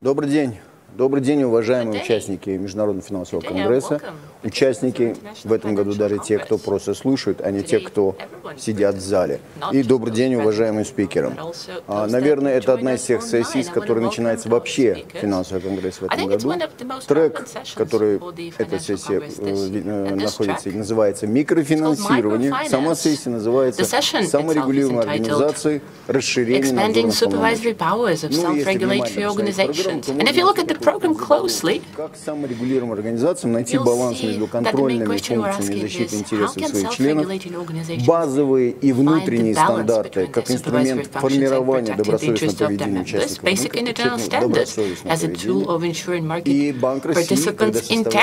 Добрый день, уважаемые участники Международного финансового конгресса, участники в этом году даже те, кто просто слушает, а не те, кто сидят в зале. И добрый день, уважаемым спикерам. Наверное, это одна из тех сессий, с которой начинается вообще финансовый конгресс в этом году. Трек, который эта сессия находится, называется «Микрофинансирование». Сама сессия называется «Саморегулируемые организации, расширение надзорных полномочий». Program closely, как саморегулируемым организациям найти баланс между контрольными функциями защиты интересов своих членов, базовые и внутренние стандарты, как инструмент формирования добросовестного поведения участников рынка, и Банк России, когда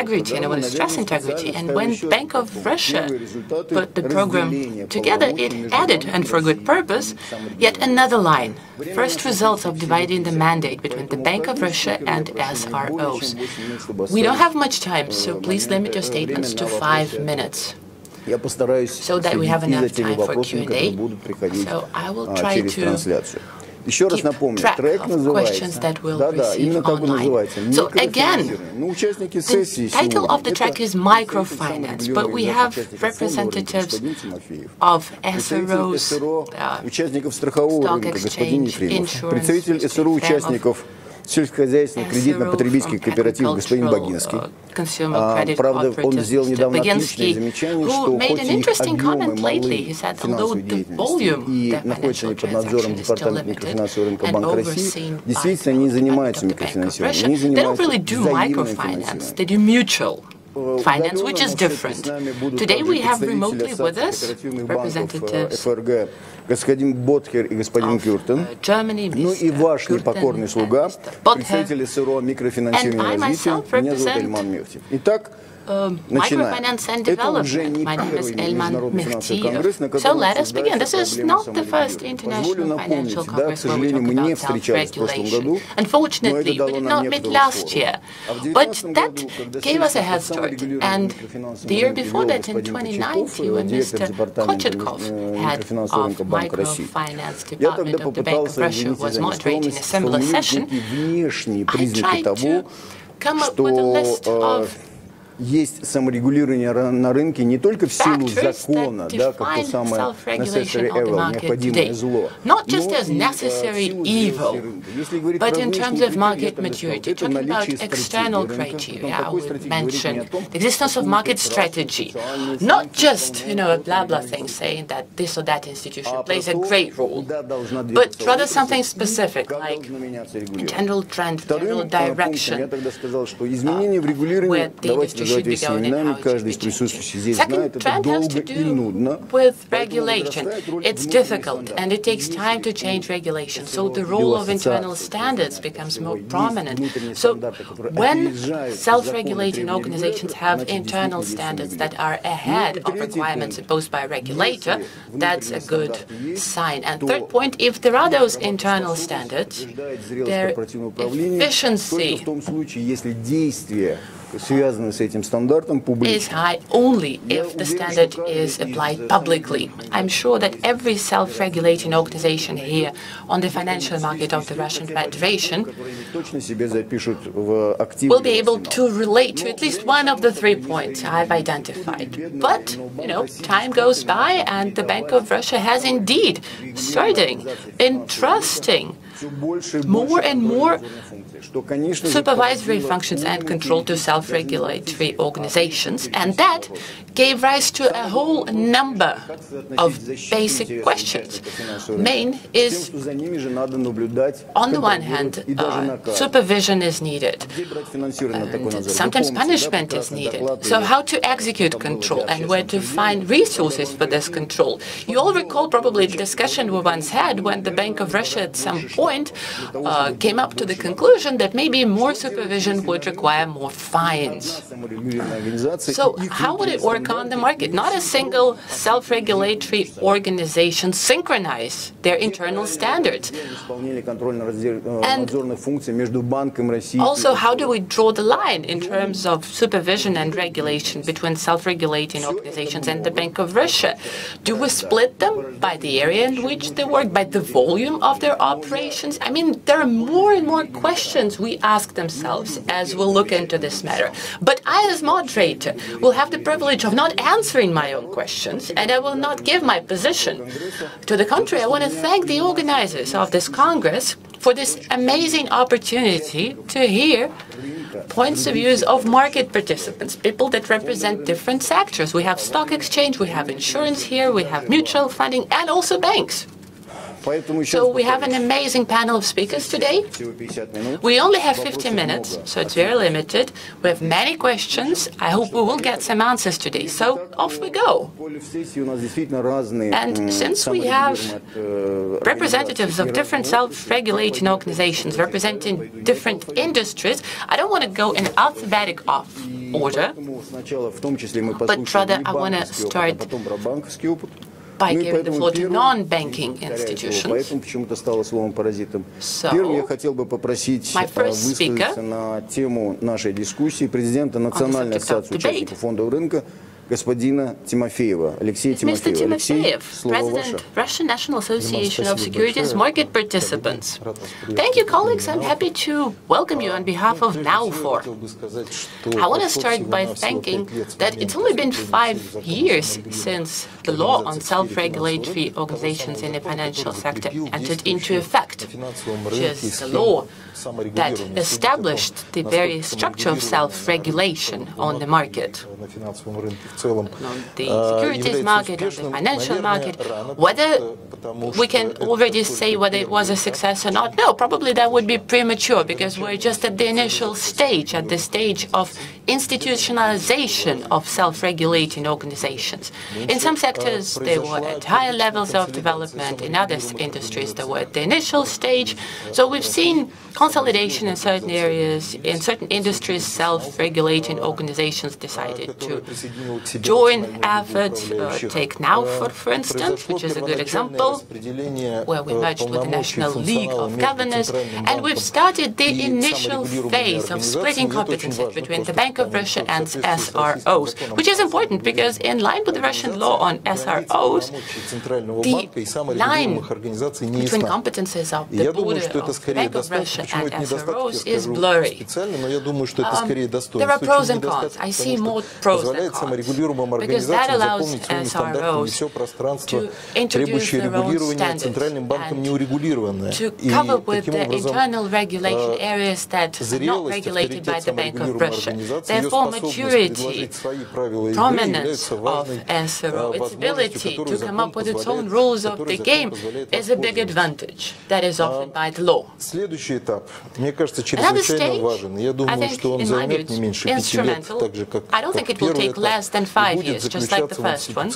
and when Bank of Russia put the program together, it added, and for good purpose, yet another line. First results of dividing the mandate between the Bank of Russia and SROs. We don't have much time, so please limit your statements to 5 minutes so that we have enough time for Q&A. So I will try to Еще раз напомню, трек называется, именно так он называется, «Микрофинансирование». Участники сессии сегодня. Title of the track is Microfinance, but we have representatives of SROs, участников страхового рынка, господин Ефремов, представитель СРО участников сельскохозяйственных кредитно-потребительских кооперативов господин Багинский. Правда, он сделал недавно отличное замечание, что хоть и их объемы малые финансовой деятельности и находятся под надзором Департамента микрофинансового рынка Банка России, действительно не занимаются микрофинансированием, они занимаются взаимным финансированием. Finance, which is different. Today we have remotely with us representatives господин Ботхер и господин Кюртен, ну и ваш непокорный слуга, представитель СРО микрофинансирования и развития, меня зовут Эльман Мехти. Итак, начинаем. Это уже не первый международный финансовый конгресс, на котором обсуждается проблема саморегулирования. Позволю напомнить, да, к сожалению, мы не встречались в прошлом году, но это дало нам некоторую скорость. А в 2019 году, когда And the year before that, in 2019, when Mr. Kochetkov, head of Microfinance Department of the Bank of Russia, was moderating a similar session, I tried to come up with a list of есть саморегулирование на рынке не только в силу закона, да, как то самое necessary evil, необходимое зло, not just as necessary evil, but in terms of market maturity. Talking about external criteria, I would mention the existence of market strategy, not just, a blah-blah thing saying that this or that institution plays a great role, but rather something specific, like general trend, general direction, where the industry should be going and how it should be changing. Second trend has to do with regulation. It's difficult and it takes time to change regulation, so the role of internal standards becomes more prominent. So when self-regulating organizations have internal standards that are ahead of requirements imposed by a regulator, that's a good sign. And third point, if there are those internal standards, their efficiency is high only if the standard is applied publicly. I'm sure that every self-regulating organization here on the financial market of the Russian Federation will be able to relate to at least one of the 3 points I've identified. But, time goes by and the Bank of Russia has indeed starting entrusting more and more supervisory functions and control to self-regulatory organizations, and that gave rise to a whole number of basic questions. Main is, on the one hand, supervision is needed, sometimes punishment is needed. So how to execute control and where to find resources for this control? You all recall probably the discussion we once had when the Bank of Russia at some point came up to the conclusion that maybe more supervision would require more fines. So how would it work work on the market. Not a single self-regulatory organization synchronize their internal standards. And also, how do we draw the line in terms of supervision and regulation between self-regulating organizations and the Bank of Russia? Do we split them by the area in which they work, by the volume of their operations? I mean, there are more and more questions we ask themselves as we look into this matter. But I, as moderator, will have the privilege of not answering my own questions, and I will not give my position. To the contrary, I want to thank the organizers of this Congress for this amazing opportunity to hear points of views of market participants, people that represent different sectors. We have stock exchange, we have insurance here, we have mutual funding, and also banks. So we have an amazing panel of speakers today. We only have 15 minutes, so it's very limited. We have many questions. I hope we will get some answers today. So off we go. And since we have representatives of different self-regulating organizations representing different industries, I don't want to go in alphabetic order, but rather I want to start by giving the floor to non-banking institutions. So, my first speaker на тему нашей дискуссии президента Национальной ассоциации участников фондового рынка господина Тимофеева, Алексея Тимофеева. Alexey, President, Russian National Association of Securities Market Participants. Thank you, colleagues. I'm happy to welcome you on behalf of NOW4. I want to start by thanking that it's only been 5 years since the law on self-regulatory organizations in the financial sector entered into effect, which is the law that established the very structure of self-regulation on the market. On the securities market, on the financial market, whether we can already say whether it was a success or not, no, probably that would be premature because we're just at the initial stage, at the stage of institutionalization of self-regulating organizations. In some sectors, they were at higher levels of development. In other industries, they were at the initial stage. So we've seen consolidation in certain areas. In certain industries, self-regulating organizations decided to join efforts. Take NOW4, for instance, which is a good example, where we merged with the National League of Governors, and we've started the initial phase of splitting competences between the Bank of Russia and SROs, which is important because in line with the Russian law on SROs, the line between competences of the border of the Bank of Russia and SROs is blurry. There are pros and cons. I see more pros than cons, because that allows SROs to introduce their own standards and to cover with the internal regulation areas that are not regulated by the Bank of Russia. Therefore, maturity, prominence of SRO, its ability to come up with its own rules of the game is a big advantage that is offered by the law. Another stage, I think, in my view, it's instrumental. I don't think it will take less than 5 years, just like the first one.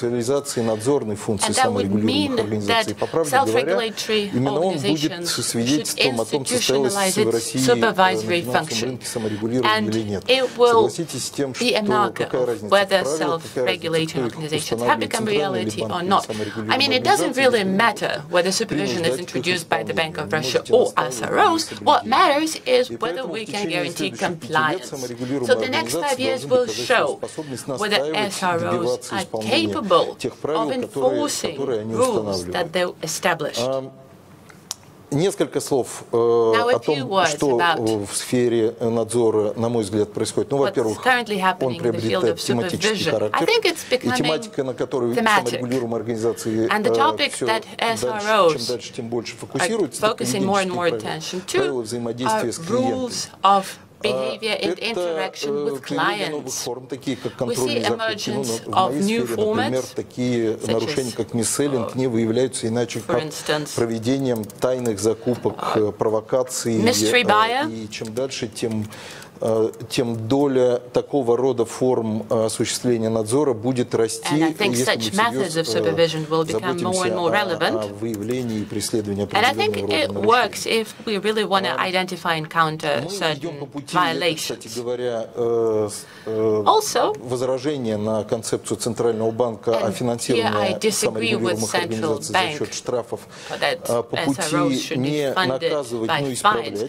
And that would mean that self-regulatory organizations should institutionalize its supervisory function. And it will be a marker of whether self-regulating organizations have become reality or not. I mean, it doesn't really matter whether supervision is introduced by the Bank of Russia or SROs. What matters is whether we can guarantee compliance. So the next 5 years will show whether SROs are capable of enforcing rules that they establish. Несколько слов о том, что в сфере надзора, на мой взгляд, происходит. Ну, во-первых, он приобретает тематический характер, и тематика, на которую саморегулируемые организации все дальше, чем дальше, тем больше фокусируются, это правила взаимодействия с клиентами. Behavior and interaction with clients. We see emergence of new formats, такие нарушения, как мисселлинг, не выявляются иначе, как проведением тайных закупок, провокаций, и чем дальше, тем тем доля такого рода форм осуществления надзора будет расти, если мы всерьез заботимся о выявлении и преследовании определенного рода нарушений. Кстати говоря, возражение на концепцию Центрального банка о финансировании саморегулируемых организаций за счет штрафов по пути не наказывать, но исправлять.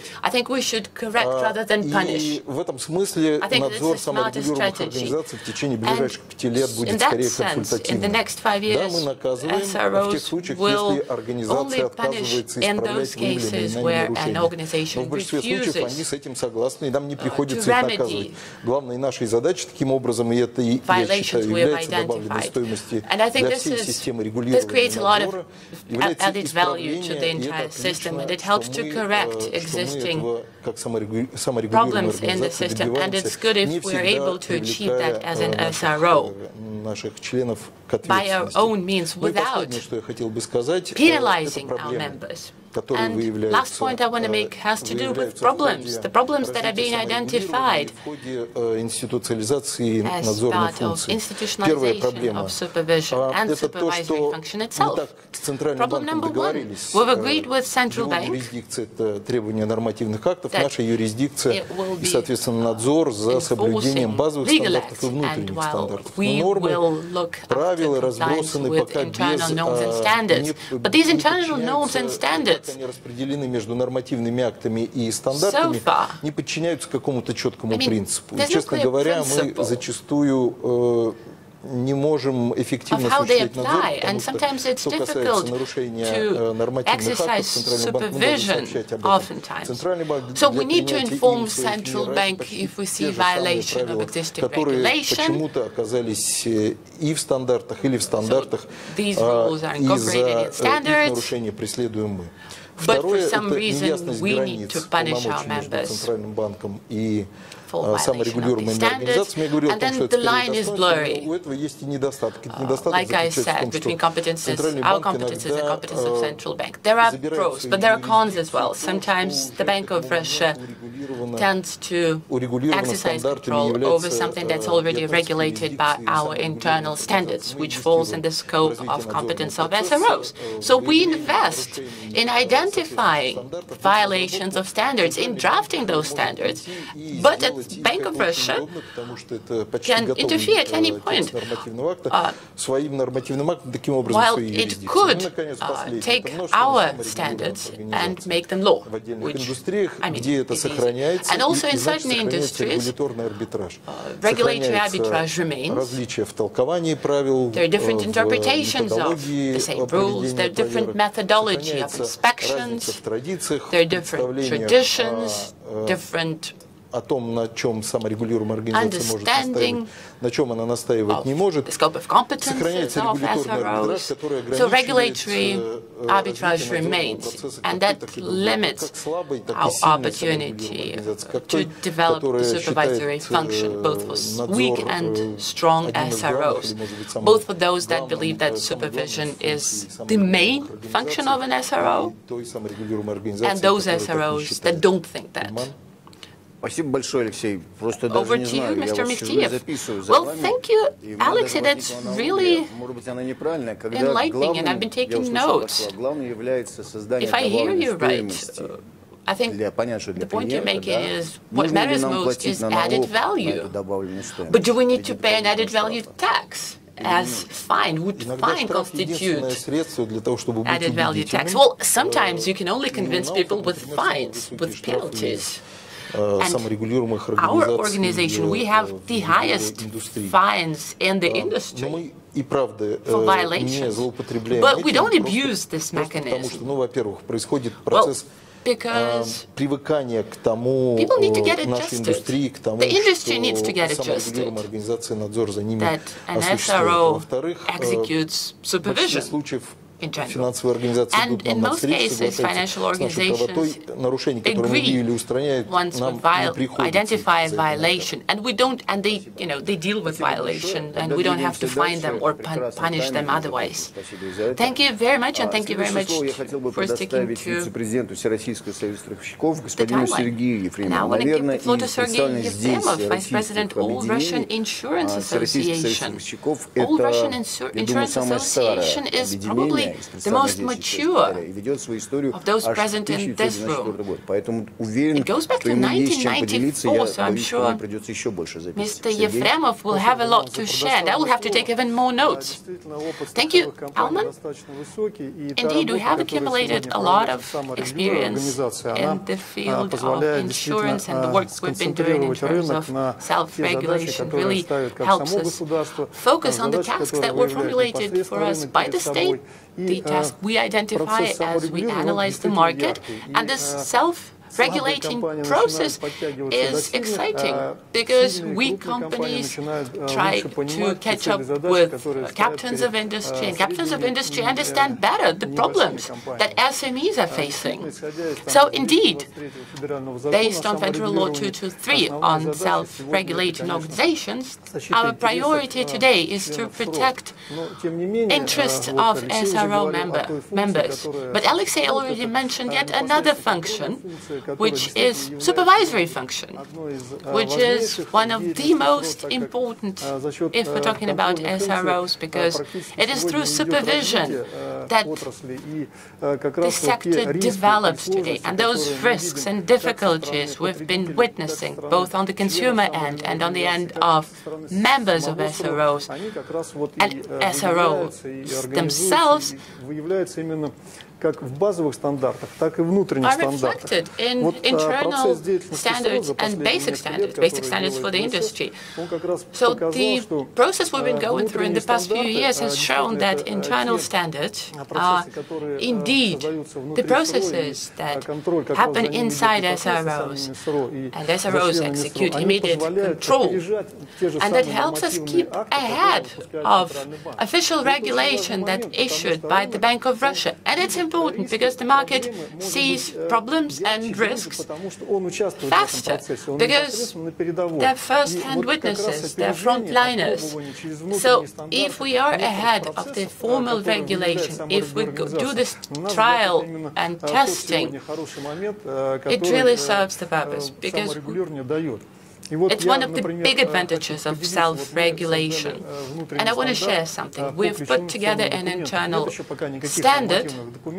И в этом смысле надзор саморегулируемых организаций в течение ближайших 5 лет будет скорее консультативным. Да, мы наказываем в тех случаях, если организация отказывается исправлять выявленные нарушения. Но в большинстве случаев они с этим согласны, и нам не приходится их наказывать. Главной нашей задачей таким образом, и это, я считаю, является добавленной стоимостью для всей системы регулирования надзора, является исправление, и это отлично, что мы этого, как саморегулируемая организация, добиваемся, не всегда привлекая наших членов к ответственности. Ну и последнее, что я хотел бы сказать, это проблемы, которые выявляются. Last point I want to make has to do with problems, the problems that are being identified в ходе институциализации надзорных функций. Первая проблема – это то, что мы так с Центральным банком договорились. Его юрисдикция – это требование нормативных актов, наша юрисдикция и, соответственно, надзор за соблюдением базовых стандартов и внутренних стандартов. Но нормы, правила разбросаны пока без они распределены между нормативными актами и стандартами, не подчиняются какому-то четкому принципу. И, честно говоря, мы зачастую не можем эффективно осуществлять надзор, потому что касается нарушения нормативных актов, Центральный банк не может сообщать об этом. Центральный банк для принятия им своих мер предпочитает те же самые правила, которые почему-то оказались и в стандартах, или в стандартах, и за их нарушения преследуем мы. Второе – это неясность границ полномочий между Центральным банком и саморегулируемыми организациями. Я говорил о том, что это скорее достоинство, но у этого есть и недостатки. Недостаток заключается в том, что Центральный банк иногда забирает but there are cons as well. Sometimes the Bank of Russia tends to exercise control over something that's already regulated by our internal standards, which falls in the scope of competence of SROs. So we invest in identifying violations of standards, in drafting those standards, but at Bank of Russia can interfere at any point. While it could take our standards and make them law, which, I mean, and also in certain industries, regulatory arbitrage remains. There are different interpretations of the same rules, there are different methodology of inspections, there are different traditions, different о том, на чем саморегулируемая организация может настаивать, на чем она настаивать не может, сохраняется регуляторный арбитраж, который ограничивает arbitrage remains, and that limits our opportunity to develop the supervisory function, both for weak and strong SROs, both for those that believe that supervision is the main function of an SRO, and those SROs that don't think that. Спасибо большое, Алексей. Просто даже не знаю, я вас сижу записываю за вами. Well, thank you, Alexey. That's really enlightening, and I've been taking notes. If I hear you right, I think the point you're making is what matters most is added value. But do we need to pay an added value tax? As fine, would fine constitute added value tax? Well, sometimes you can only convince people with fines, with penalties. And our organization, we have the highest fines in the industry for violations. But we don't abuse this mechanism. Because people need to get adjusted. The industry needs to get adjusted that an SRO executes supervision. in general. And in most cases, financial organizations agree once we identify a violation, and they deal with violation, and we don't have to fine them or punish them otherwise. Thank you very much, and thank you very much for sticking to the timeline. Now I want to give the floor to Sergei Yefremov, Vice President, All Russian Insurance Association. All Russian Insurance Association is probably the most mature of those present in this room. It goes back to 1994, so I'm sure Mr. Yefremov will have a lot to share, and I will have to take even more notes. Thank you, Alman. Indeed, we have accumulated a lot of experience in the field of insurance, and the work we've been doing in terms of self-regulation really helps us focus on the tasks that were formulated for us by the state, the task we identify as we analyze the market, and this self-regulating process is exciting because we companies try to catch up with captains of industry, and captains of industry understand better the problems that SMEs are facing. So indeed, based on Federal Law 223 on self-regulating organizations, our priority today is to protect interests of SRO members. But Alexei already mentioned yet another function, which is supervisory function, which is one of the most important if we're talking about SROs, because it is through supervision that this sector develops today, and those risks and difficulties we've been witnessing both on the consumer end and on the end of members of SROs and SROs themselves are reflected in internal standards and basic standards for the industry. So the process we've been going through in the past few years has shown that internal standards are indeed the processes that happen inside SROs, and SROs execute immediate control, and that helps us keep ahead of official regulation that's issued by the Bank of Russia. And it's important because the market sees problems and risks faster, because they're first-hand witnesses, they're frontliners. So if we are ahead of the formal regulation, if we do this trial and testing, it really serves the purpose, because it's one of the big advantages of self-regulation. And I want to share something. We've put together an internal standard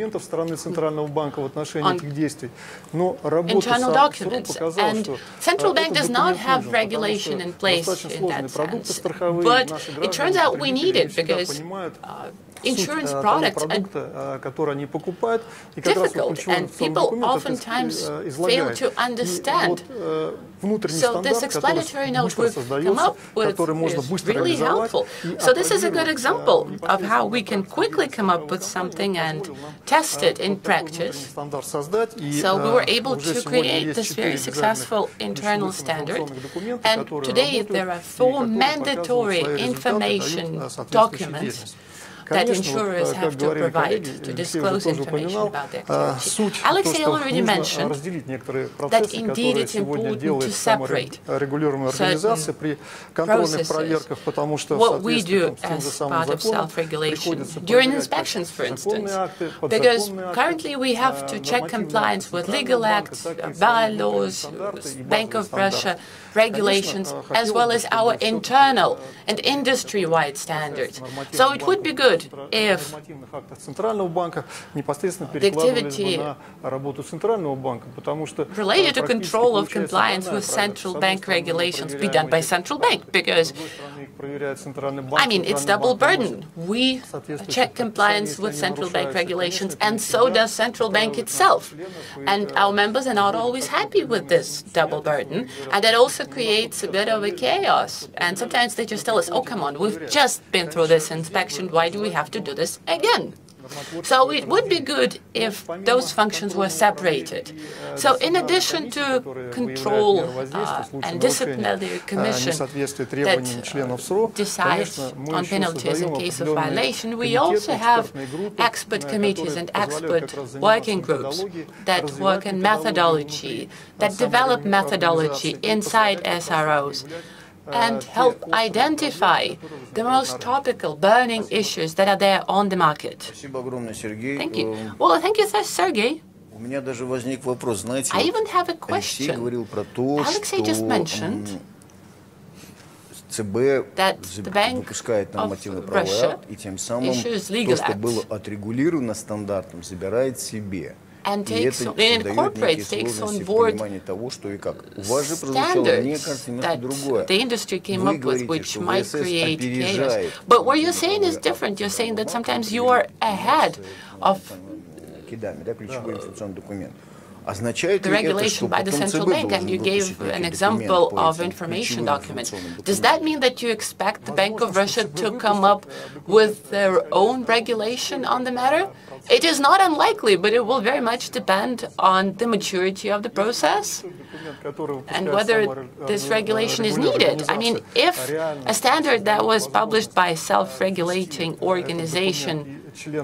on internal documents. And Central Bank does not have regulation in place in that sense. But it turns out we need it, because insurance products are difficult, and people oftentimes fail to understand. So this explanatory note we've come up with is really helpful. So this is a good example of how we can quickly come up with something and test it in practice. So we were able to create this very successful internal standard. And today there are 4 mandatory information documents that insurers have to provide to disclose information about their activity. Alexei already mentioned that indeed it's important to separate certain processes, what we do as part of self-regulation during inspections, for instance, because currently we have to check compliance with legal acts, bylaws, Bank of Russia regulations, as well as our internal and industry-wide standards. So it would be good if the activity related to control of compliance with central bank regulations be done by central bank, because I mean, it's double burden. We check compliance with central bank regulations, and so does central bank itself. And our members are not always happy with this double burden, and that also creates a bit of a chaos. And sometimes they just tell us, oh, come on, we've just been through this inspection, why do we have to do this again? So it would be good if those functions were separated. So in addition to control and disciplinary commission that decides on penalties in case of violation, we also have expert committees and expert working groups that work in methodology, that develop methodology inside SROs, and help identify the most topical, burning issues that are there on the market. Thank you. Well, thank you, Sergey. I even have a question. Alexei just mentioned that the Bank of Russia issues legal acts and takes on board standards that the industry came up with, which might create chaos. But what you're saying is different. You're saying that sometimes you are ahead of the regulation by the central bank, and you gave an example of information document. Does that mean that you expect the Bank of Russia to come up with their own regulation on the matter? It is not unlikely, but it will very much depend on the maturity of the process and whether this regulation is needed. I mean, if a standard that was published by a self-regulating organization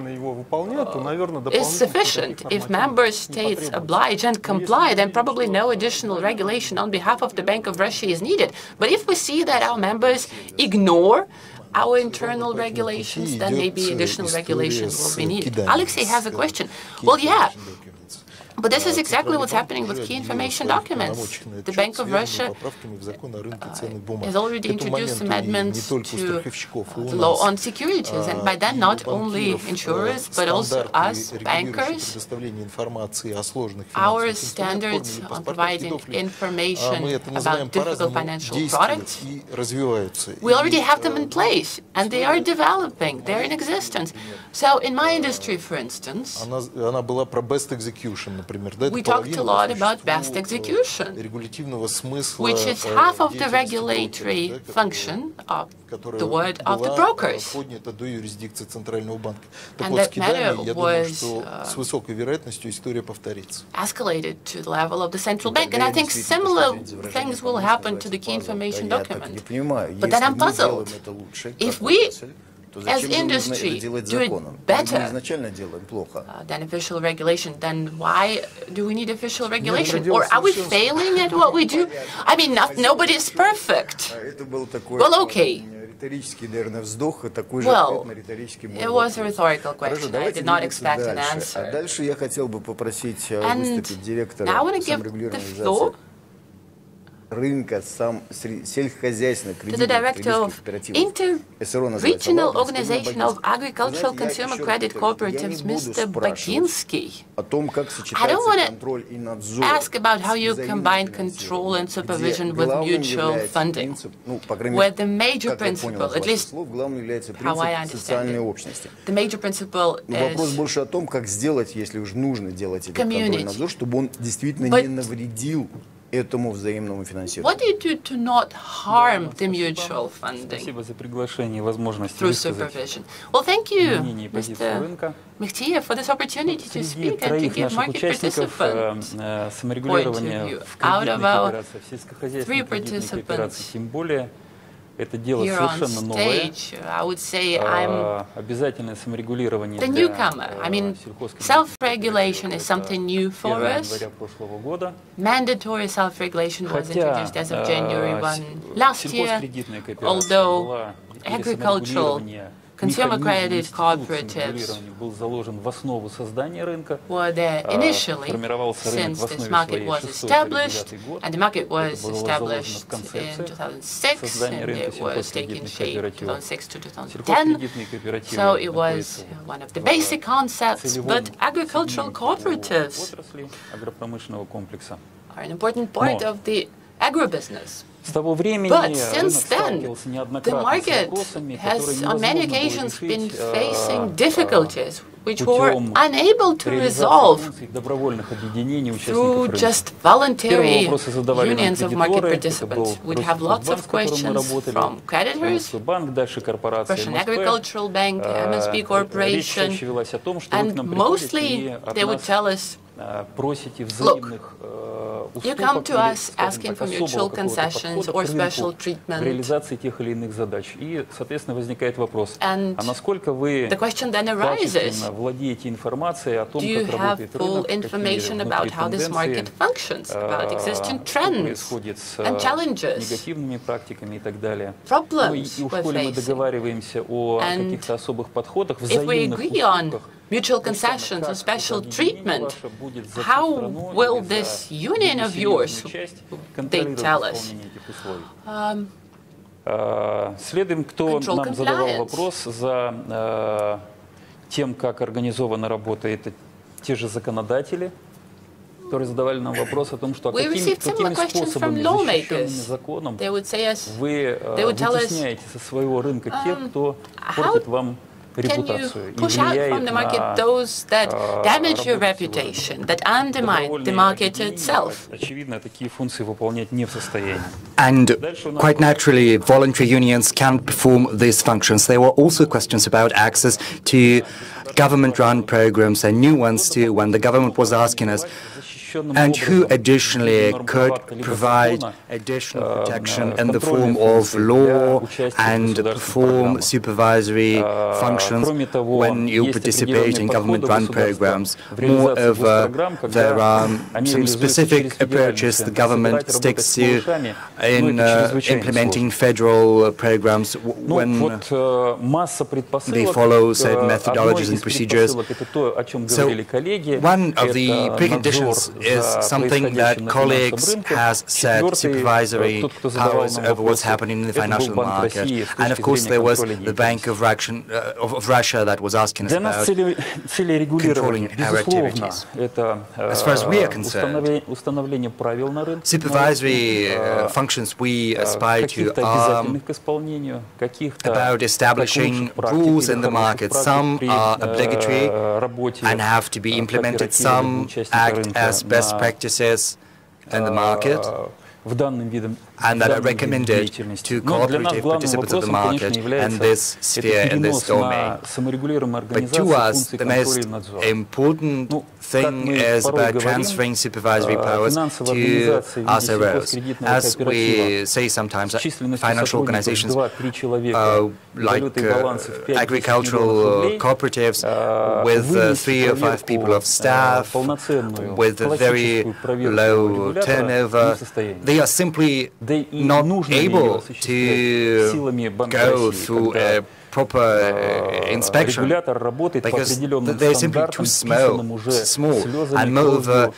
is sufficient, if member states oblige and comply, then probably no additional regulation on behalf of the Bank of Russia is needed. But if we see that our members ignore our internal regulations, then maybe additional regulations will be needed. Alexei has a question. Well, yeah. But this is exactly what's happening with key information documents. The Bank of Russia has already introduced amendments to the law on securities, and by then not only insurers, but also us, bankers, our standards on providing information about difficult financial products, we already have them in place, and they are developing, they're in existence. So in my industry, for instance, we talked a lot about best execution, which is half of the regulatory function of the word of the brokers. And that matter was escalated to the level of the central bank. And I think similar things will happen to the key information document. But then I'm puzzled. If we as industry do it better than official regulation, then why do we need official regulation? Or are we failing at what we do? I mean, nobody is perfect. Well, okay. Well, it was a rhetorical question. I did not expect an answer. And now I want to give the floor to the director of Inter-Regional Organization of Agricultural Consumer Credit Cooperatives, Mr. Baginsky. I don't want to ask about how you combine control and supervision with mutual funding, where the major principle, at least how I understand it, the major principle is community. What do you do to not harm the mutual funding through supervision? Well, thank you, Mr. Mekhtiev, for this opportunity to speak and to give market participants point of view. Out of our 3 participants here on stage, I would say I'm the newcomer. I mean, self-regulation is something new for us. Mandatory self-regulation was introduced as of January 1 last year, although agricultural consumer credit cooperatives were there initially since this market was established, and the market was established in 2006, and it was taking shape 2006 to 2010. So it was one of the basic concepts, but agricultural cooperatives are an important part of the agribusiness. But since then, the market has on many occasions been facing difficulties which were unable to resolve through just voluntary unions of market participants. We'd have lots of questions from creditors, Russian Agricultural Bank, MSB Corporation, and mostly they would tell us, look, you come to us asking for mutual concessions or special treatment. And the question then arises, do you have full information about how this market functions, about existing trends and challenges, problems we're facing? And if we agree on mutual concessions and special treatment, how will this union of yours, they tell us, control compliance? Тем, как организована работа, это те же законодатели, которые задавали нам вопрос о том, что какими способами, защищенными законом, вы вытесняете со своего рынка тех, кто портит вам репутацию и влияет на очевидно, такие функции выполнять не в состоянии. And quite naturally, voluntary unions can't perform these functions. There were also questions about access to government-run programs and new ones too, when the government was asking us, and who additionally could provide additional protection in the form of law and perform supervisory functions when you participate in government-run programs. Moreover, there are some specific approaches the government sticks to in implementing federal programs when they follow certain methodologies and procedures. So one of the preconditions is something that colleagues has said, supervisory powers over what's happening in the financial market. And of course there was the Bank of Russia that was asking us about controlling our activities. As far as we are concerned, supervisory functions we aspire to are about establishing rules in the market. Some are obligatory and have to be implemented, some act as best practices in the market and that are recommended to cooperative participants of the market and this sphere, in this domain. But to us, the most important thing is about transferring supervisory powers to SROs. As we say sometimes, financial organizations like agricultural cooperatives with 3 or 5 people of staff, with very low turnover, they are simply not able to go through a proper inspection because they're simply too small. And moreover,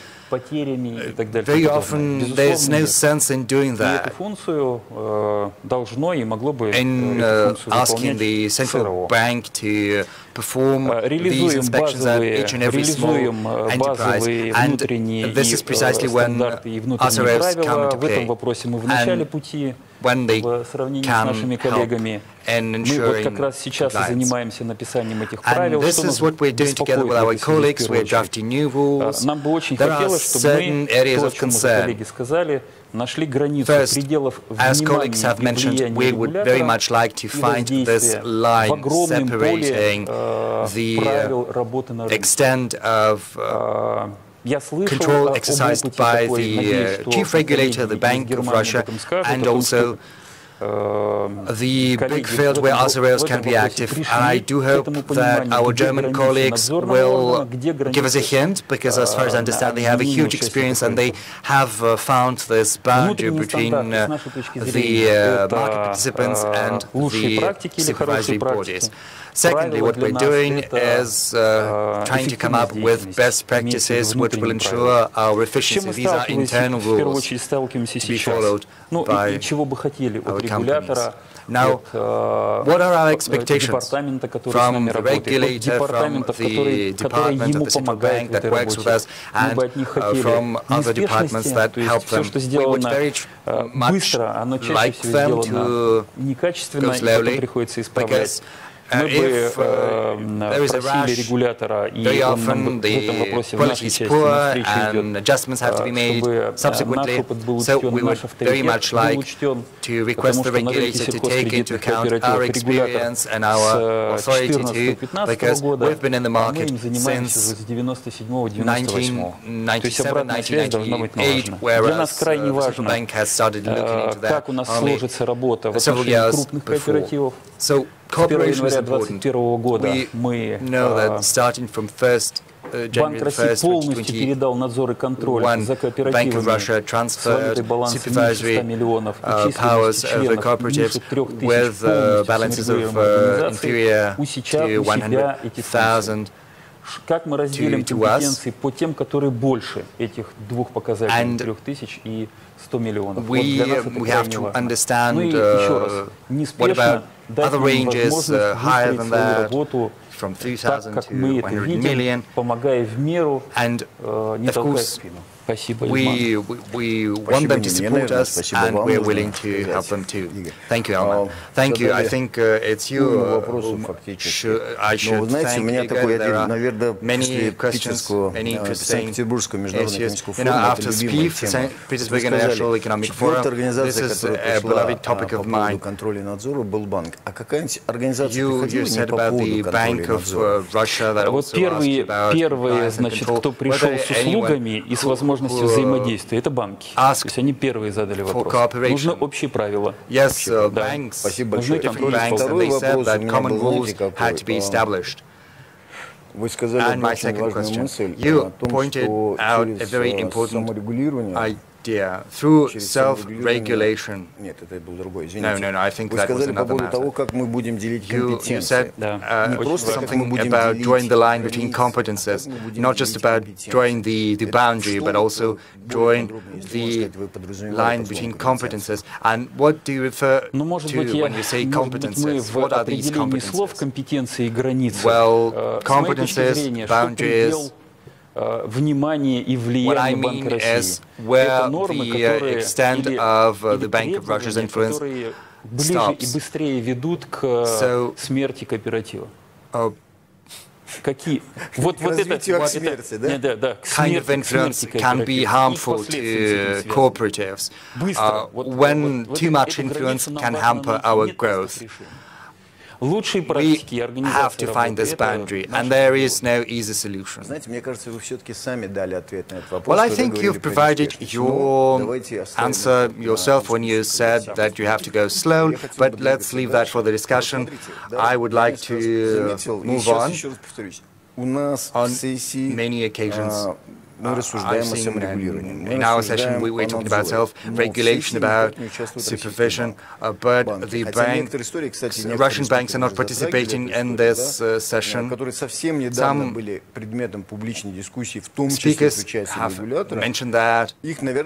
very often there's no sense in doing that, in asking the central bank to perform these inspections at each and every small enterprise. And this is precisely when SROs come into play, and when they can help in ensuring compliance. And this is what we're doing together with our colleagues. We're drafting new rules. There are certain areas of concern. First, as colleagues have mentioned, we would very much like to find this line separating the extent of control exercised by the chief regulator, the Bank of Russia, and also the big field where SROs can be active. And I do hope that our German colleagues will give us a hint, because as far as I understand, they have a huge experience and they have found this boundary between the market participants and the supervisory bodies. Secondly, what we're doing is trying to come up with best practices which will ensure our efficiency. These are internal rules to be followed by our companies. Now, what are our expectations from the regulator, from the department of the central bank that works with us, and from other departments that help them? We would very much like them to go slowly, because if there is a rush, very often the quality is poor and adjustments have to be made subsequently. So we would very much like to request the regulator to take into account our experience and our authority too, because we've been in the market since 1997, 1998, whereas the central bank has started looking into that only several years before. So cooperation is important. We know that starting from January 1st, 2021, Bank of Russia transferred supervisory powers over cooperatives with balances of inferior to 100,000 to us. And we have to understand what about other ranges higher than that, from 3,000 to 100 million. And of course, we want them to support us, and we're willing to help them too. Thank you, Alma. Thank you. I think it's you. I should thank you. There are many questions, many interesting issues. You know, after SPIF, St. Petersburg International Economic Forum, this is a beloved topic of mine. You said about the Bank of Russia that also asked about compliance and control. Кто пришел с услугами и с возможностью взаимодействия, это банки. То есть они первые задали вопрос. Нужны общие правила. Yes, banks, different banks, and they said that common rules had to be established. And my second question, you pointed out a very important idea through self-regulation. No, I think that was another matter. You said something about drawing the line between competences, not just about drawing the boundary, but also drawing the line between competences. And what do you refer to when you say competences? What are these competences? Well, competences, boundaries. What I mean is where the extent of the Bank of Russia's influence stops. So, kind of influence can be harmful to cooperatives, when too much influence can hamper our growth. We have to find this boundary, and there is no easy solution. Well, I think you've provided your answer yourself when you said that you have to go slow, but let's leave that for the discussion. I would like to move on. On many occasions, I've seen in our session we were talking about self-regulation, about supervision, but the Russian banks are not participating in this session. Some speakers have mentioned that.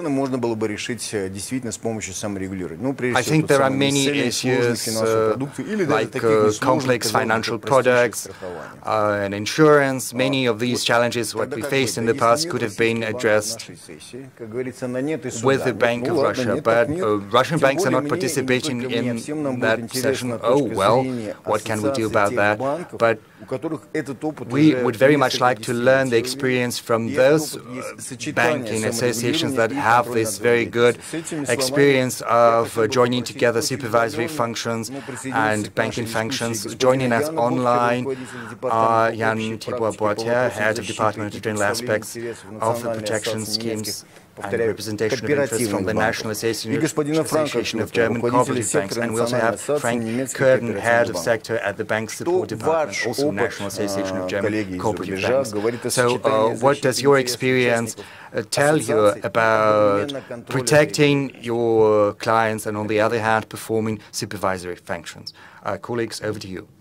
I think there are many issues like complex financial products and insurance. Many of these challenges, what we faced in the past, could have been addressed with the Bank of Russia, but Russian banks are not participating in that session. Oh, well, what can we do about that? But we would very much like to learn the experience from those banking associations that have this very good experience of joining together supervisory functions and banking functions. Joining us online are Jan Thibault-Boitier, Head of Department of General Aspects of the Protection Schemes and Representation of Interests from the National Association of German Cooperative Banks. And we also have Frank Curtin, Head of Sector at the Bank Support Department, also National Association of German Cooperative Banks. So what does your experience tell you about protecting your clients and, on the other hand, performing supervisory functions? Colleagues, over to you.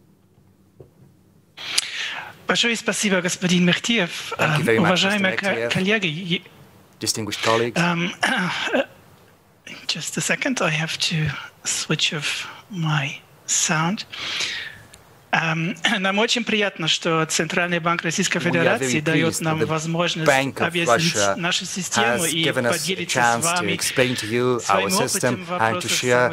Большое спасибо, господин Мехтиев. Уважаемые коллеги, distinguished colleagues. Just a second, I have to switch off my sound. Нам очень приятно, что Центральный банк Российской Федерации дает нам возможность объяснить нашу систему и поделиться с вами своим опытом в вопросах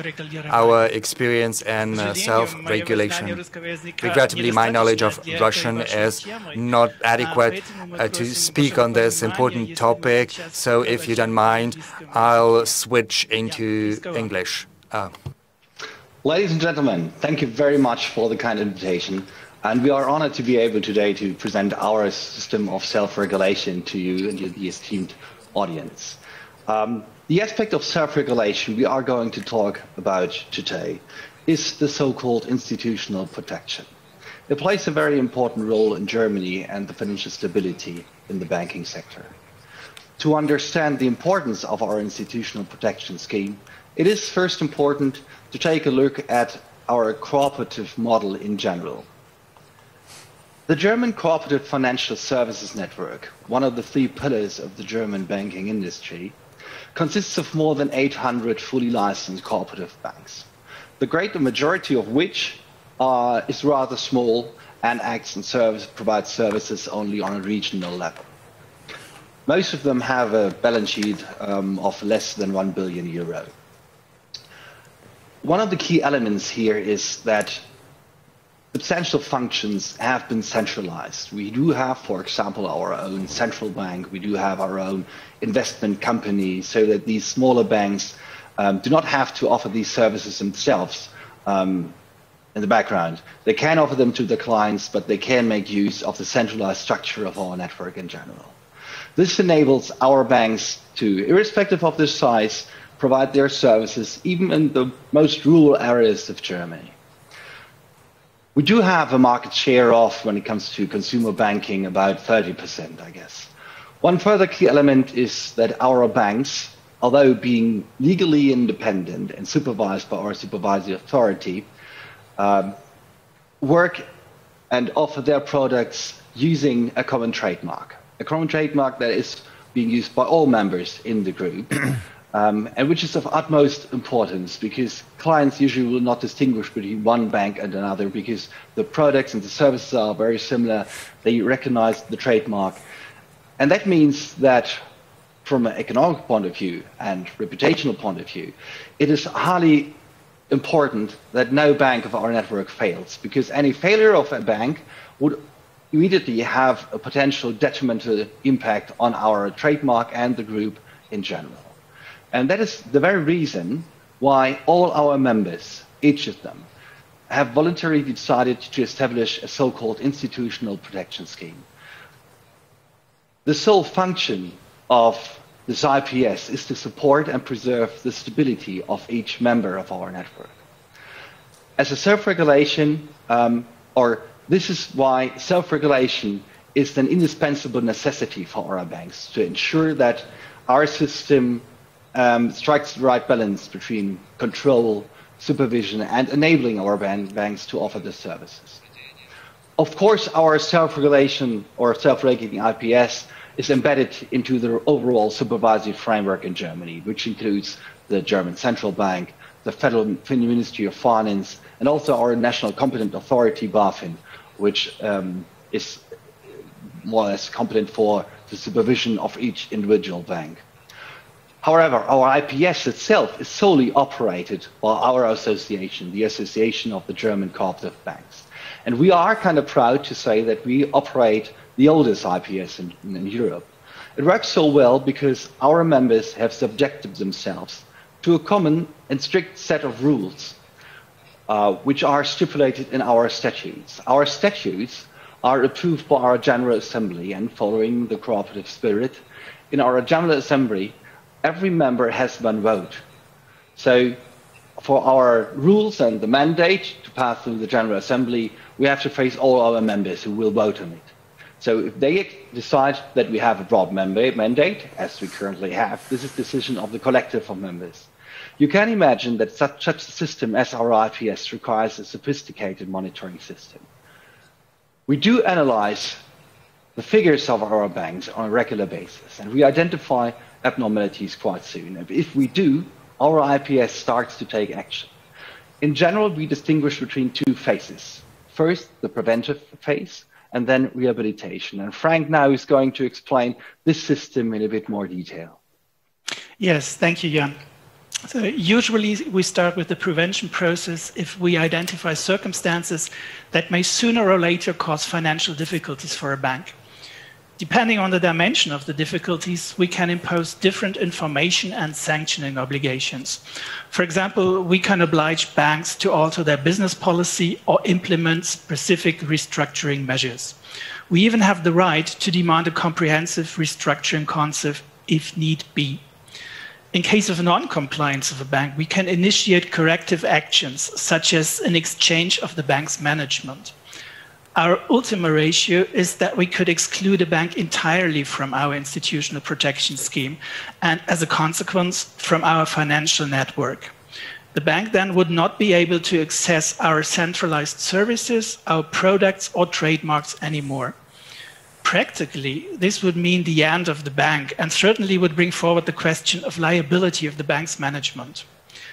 саморегулирования. Regrettably, my knowledge of Russian is not adequate to speak on this important topic, so if you don't mind, I'll switch into English. Ladies and gentlemen, thank you very much for the kind invitation. And we are honored to be able today to present our system of self-regulation to you and the esteemed audience. The aspect of self-regulation we are going to talk about today is the so-called institutional protection. It plays a very important role in Germany and the financial stability in the banking sector. To understand the importance of our institutional protection scheme, it is first important to take a look at our cooperative model in general. The German cooperative financial services network, one of the 3 pillars of the German banking industry, consists of more than 800 fully licensed cooperative banks, the greater majority of which is rather small and acts and provides services only on a regional level. Most of them have a balance sheet of less than €1 billion. One of the key elements here is that substantial functions have been centralized. We do have, for example, our own central bank. We do have our own investment company, so that these smaller banks do not have to offer these services themselves in the background. They can offer them to the clients, but they can make use of the centralized structure of our network in general. This enables our banks to, irrespective of their size, provide their services even in the most rural areas of Germany. We do have a market share of, when it comes to consumer banking, about 30%, I guess. One further key element is that our banks, although being legally independent and supervised by our supervisory authority, work and offer their products using a common trademark that is being used by all members in the group. And which is of utmost importance, because clients usually will not distinguish between one bank and another, because the products and the services are very similar. They recognize the trademark. And that means that from an economic point of view and reputational point of view, it is highly important that no bank of our network fails, because any failure of a bank would immediately have a potential detrimental impact on our trademark and the group in general. And that is the very reason why all our members, each of them, have voluntarily decided to establish a so-called institutional protection scheme. The sole function of this IPS is to support and preserve the stability of each member of our network. As a self-regulation, this is why self-regulation is an indispensable necessity for our banks, to ensure that our system strikes the right balance between control, supervision, and enabling our banks to offer the services. Of course, our self-regulation or self-regulating IPS is embedded into the overall supervisory framework in Germany, which includes the German Central Bank, the Federal Ministry of Finance, and also our national competent authority, BaFin, which is more or less competent for the supervision of each individual bank. However, our IPS itself is solely operated by our association, the Association of the German Cooperative Banks. And we are kind of proud to say that we operate the oldest IPS in Europe. It works so well because our members have subjected themselves to a common and strict set of rules, which are stipulated in our statutes. Our statutes are approved by our General Assembly, and following the cooperative spirit, in our General Assembly, every member has one vote. So for our rules and the mandate to pass through the General Assembly, we have to face all our members who will vote on it. So if they decide that we have a broad mandate, as we currently have, this is the decision of the collective of members. You can imagine that such a system as our IPS requires a sophisticated monitoring system. We do analyze the figures of our banks on a regular basis, and we identify abnormalities quite soon. And if we do, our IPS starts to take action. In general, we distinguish between two phases. First, the preventive phase, and then rehabilitation. And Frank now is going to explain this system in a bit more detail. Yes, thank you, Jan. So usually we start with the prevention process if we identify circumstances that may sooner or later cause financial difficulties for a bank. Depending on the dimension of the difficulties, we can impose different information and sanctioning obligations. For example, we can oblige banks to alter their business policy or implement specific restructuring measures. We even have the right to demand a comprehensive restructuring concept if need be. In case of non-compliance of a bank, we can initiate corrective actions, such as an exchange of the bank's management. Our ultima ratio is that we could exclude a bank entirely from our institutional protection scheme and, as a consequence, from our financial network. The bank then would not be able to access our centralized services, our products or trademarks anymore. Practically, this would mean the end of the bank and certainly would bring forward the question of liability of the bank's management.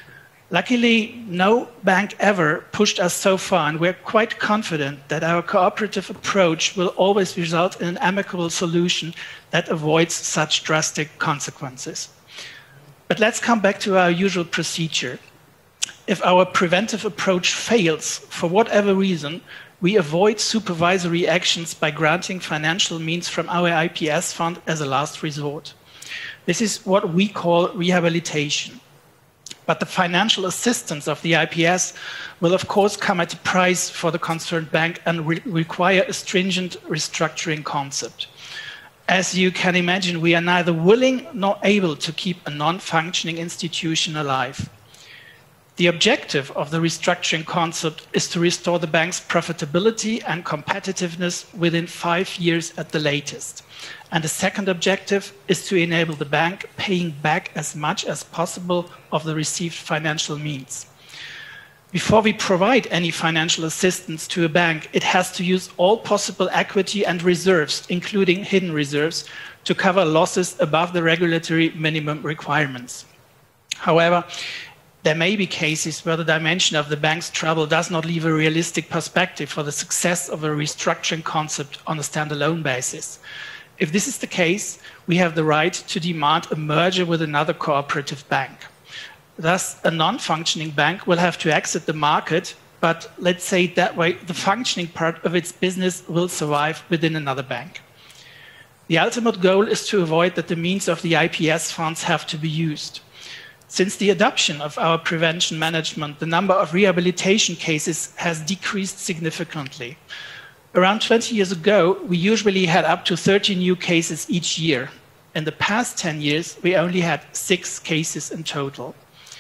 Luckily, no bank ever pushed us so far, and we're quite confident that our cooperative approach will always result in an amicable solution that avoids such drastic consequences. But let's come back to our usual procedure. If our preventive approach fails, for whatever reason, we avoid supervisory actions by granting financial means from our IPS fund as a last resort. This is what we call rehabilitation. But the financial assistance of the IPS will, of course, come at a price for the concerned bank and require a stringent restructuring concept. As you can imagine, we are neither willing nor able to keep a non-functioning institution alive. The objective of the restructuring concept is to restore the bank's profitability and competitiveness within 5 years at the latest. And the second objective is to enable the bank paying back as much as possible of the received financial means. Before we provide any financial assistance to a bank, it has to use all possible equity and reserves, including hidden reserves, to cover losses above the regulatory minimum requirements. However, there may be cases where the dimension of the bank's trouble does not leave a realistic perspective for the success of a restructuring concept on a standalone basis. If this is the case, we have the right to demand a merger with another cooperative bank. Thus, a non-functioning bank will have to exit the market, but let's say it that way, the functioning part of its business will survive within another bank. The ultimate goal is to avoid that the means of the IPS funds have to be used. Since the adoption of our prevention management, the number of rehabilitation cases has decreased significantly. Around 20 years ago, we usually had up to 30 new cases each year. In the past 10 years, we only had 6 cases in total.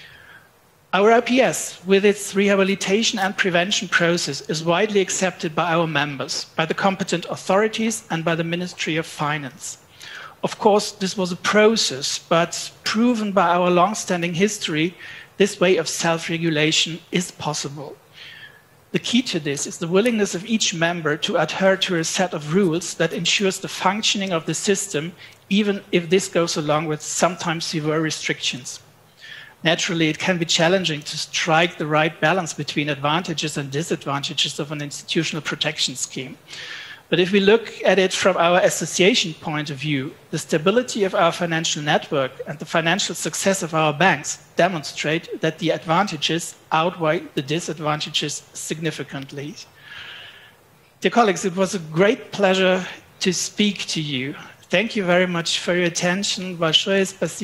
Our IPS, with its rehabilitation and prevention process, is widely accepted by our members, by the competent authorities, and by the Ministry of Finance. Of course, this was a process, but proven by our long-standing history, this way of self-regulation is possible. The key to this is the willingness of each member to adhere to a set of rules that ensures the functioning of the system, even if this goes along with sometimes severe restrictions. Naturally, it can be challenging to strike the right balance between advantages and disadvantages of an institutional protection scheme. But if we look at it from our association point of view, the stability of our financial network and the financial success of our banks demonstrate that the advantages outweigh the disadvantages significantly. Dear colleagues, it was a great pleasure to speak to you. Thank you very much for your attention. Thank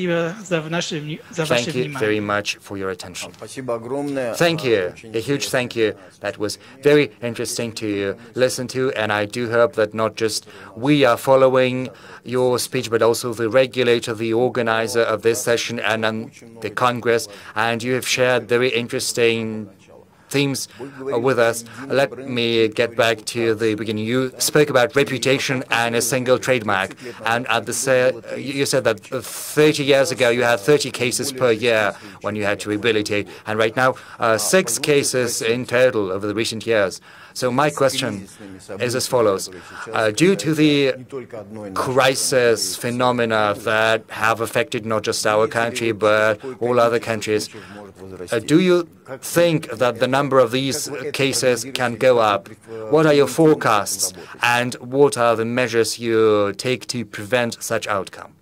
you very much for your attention. Thank you. A huge thank you. That was very interesting to listen to, and I do hope that not just we are following your speech, but also the regulator, the organizer of this session, and the Congress, and you have shared very interesting themes with us. Let me get back to the beginning. You spoke about reputation and a single trademark, and you said that 30 years ago you had 30 cases per year when you had to rehabilitate, and right now 6 cases in total over the recent years. So my question is as follows. Due to the crisis phenomena that have affected not just our country, but all other countries, do you think that the number of these cases can go up? What are your forecasts, and what are the measures you take to prevent such outcome?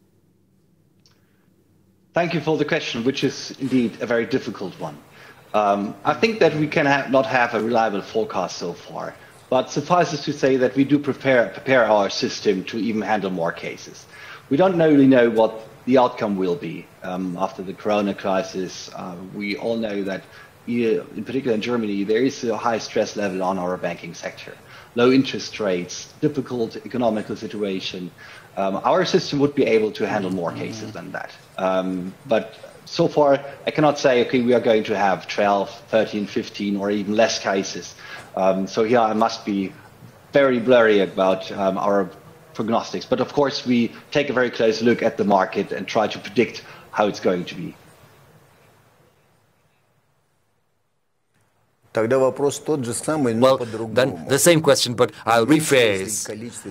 Thank you for the question, which is indeed a very difficult one. I think that we can not have a reliable forecast so far, but suffices to say that we do prepare our system to even handle more cases. We don't really know what the outcome will be after the corona crisis. We all know that, in particular in Germany, there is a high stress level on our banking sector. Low interest rates, difficult economical situation. Our system would be able to handle more cases than that. But so far, I cannot say, okay, we are going to have 12, 13, 15, or even less cases. So here I must be very blurry about our prognostics. But of course, we take a very close look at the market and try to predict how it's going to be. Well, then the same question, but I'll rephrase.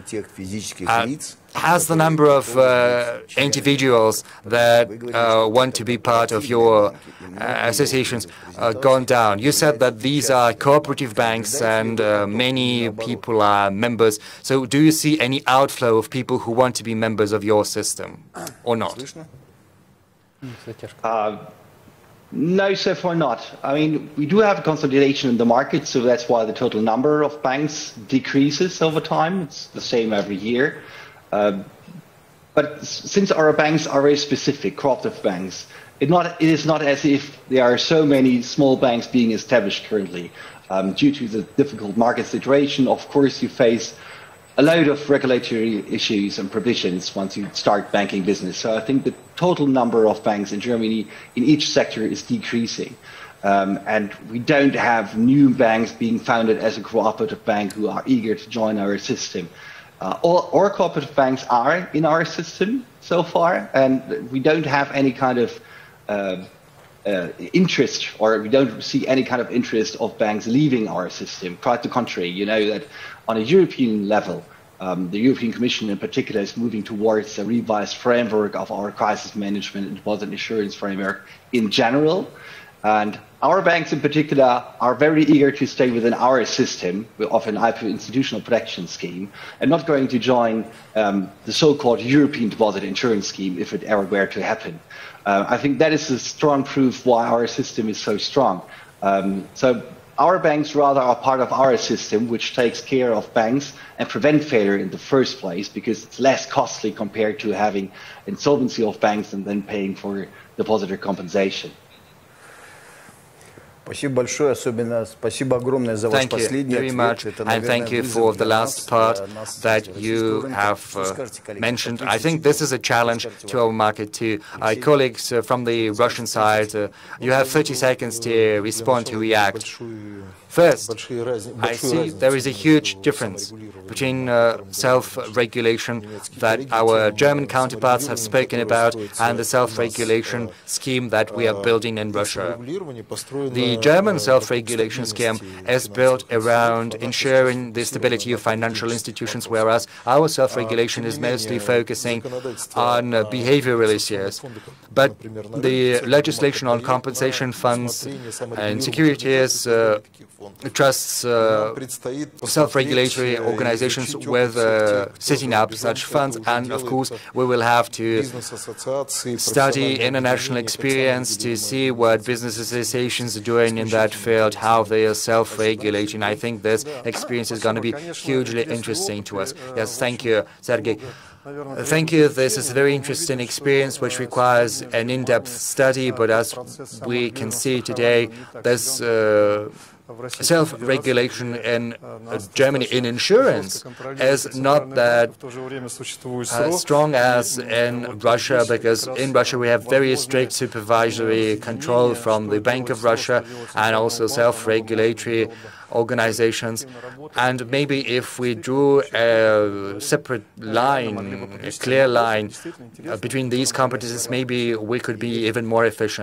Has the number of individuals that want to be part of your associations gone down? You said that these are cooperative banks and many people are members. So do you see any outflow of people who want to be members of your system or not? No, so far not. I mean, we do have a consolidation in the market, so that's why the total number of banks decreases over time. It's the same every year. But since our banks are very specific, cooperative banks, it is not as if there are so many small banks being established currently. Due to the difficult market situation, of course, you face a load of regulatory issues and provisions once you start banking business. So I think the total number of banks in Germany in each sector is decreasing. And we don't have new banks being founded as a cooperative bank who are eager to join our system. All cooperative banks are in our system so far, and we don't have any kind of interest, or we don't see any kind of interest of banks leaving our system. Quite the contrary, you know that on a European level, the European Commission in particular is moving towards a revised framework of our crisis management and deposit insurance framework in general. And our banks in particular are very eager to stay within our system of an IPO institutional protection scheme and not going to join the so-called European deposit insurance scheme if it ever were to happen. I think that is a strong proof why our system is so strong. So our banks rather are part of our system, which takes care of banks and prevent failure in the first place, because it's less costly compared to having insolvency of banks and then paying for depositor compensation. Thank you very much, and thank you for the last part that you have mentioned. I think this is a challenge to our market too. Colleagues from the Russian side, you have 30 seconds to respond, to react. First, I see there is a huge difference between self-regulation that our German counterparts have spoken about and the self-regulation scheme that we are building in Russia. The German self-regulation scheme is built around ensuring the stability of financial institutions, whereas our self-regulation is mostly focusing on behavioral issues. But the legislation on compensation funds and securities trusts self-regulatory organizations with setting up such funds, and of course we will have to study international experience to see what business associations are doing in that field, how they are self-regulating. I think this experience is going to be hugely interesting to us. Yes, thank you, Sergei. Thank you. This is a very interesting experience which requires an in-depth study, but as we can see today, there's self-regulation in Germany in insurance is not that strong as in Russia, because in Russia we have very strict supervisory control from the Bank of Russia and also self-regulatory organizations. And maybe if we drew a separate line, a clear line between these competencies, maybe we could be even more efficient.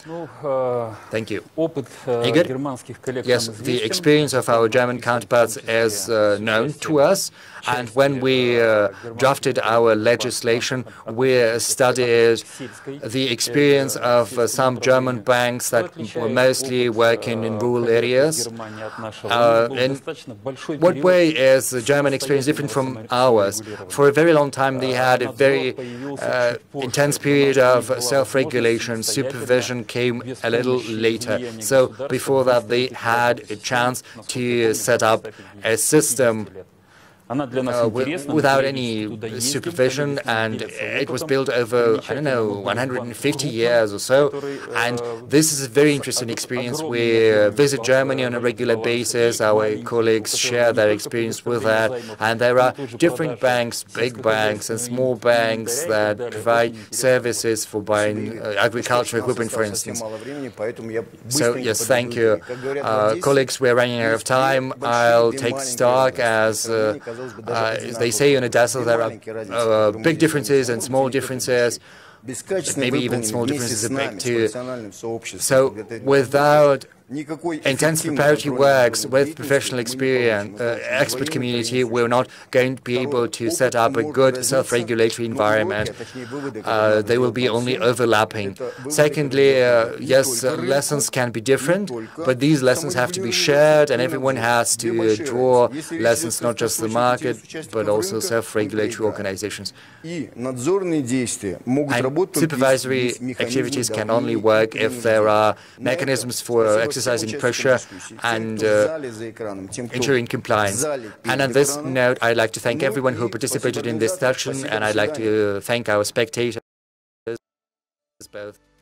Thank you. Igor? Yes, the experience of our German counterparts is known to us, and when we drafted our legislation, we studied the experience of some German banks that were mostly working in rural areas. In what way is the German experience different from ours? For a very long time, they had a very intense period of self-regulation. Supervision came a little later. So before that, they had a chance to set up a system without any supervision, and it was built over, I don't know, 150 years or so. And this is a very interesting experience. We visit Germany on a regular basis. Our colleagues share their experience with that. And there are different banks, big banks and small banks that provide services for buying agricultural equipment, for instance. So, yes, thank you. Colleagues, we're running out of time. I'll take stock as they say in Odessa, there are big differences and small differences, maybe even small differences are big too. So without intense preparatory works with professional experience, expert community, we're not going to be able to set up a good self-regulatory environment. They will be only overlapping. Secondly, yes, lessons can be different, but these lessons have to be shared, and everyone has to draw lessons, not just the market, but also self-regulatory organizations. And supervisory activities can only work if there are mechanisms for exercising pressure and ensuring compliance. And on this note, I'd like to thank everyone who participated in this session, and I'd like to thank our spectators both.